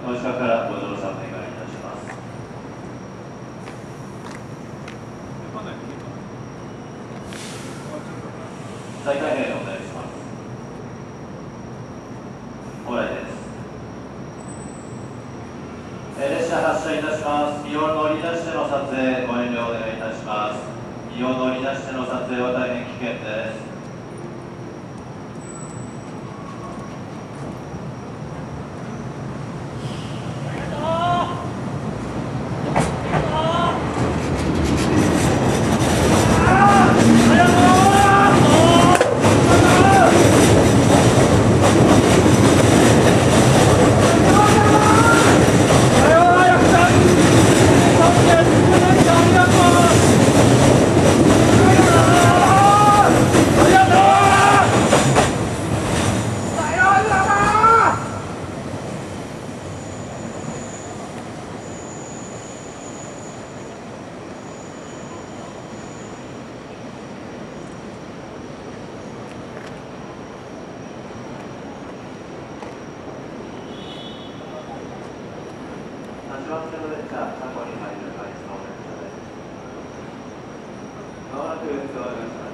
お近くからご乗車お願いいたします。再開閉お願いします。往来です。列車発車いたします。身を乗り出しての撮影ご遠慮お願いいたします。身を乗り出しての撮影は大変危険です。8番線の列車、車庫に入る回送電車です。まもなくドアが閉まります。